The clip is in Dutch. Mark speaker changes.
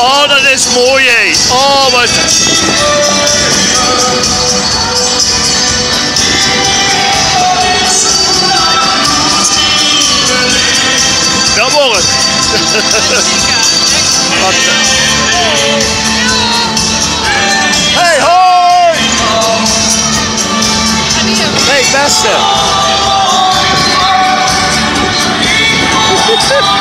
Speaker 1: Oh, dat is mooi, hé. Oh, wat... Dat wordt het. Hey, hoi! Hey, beste.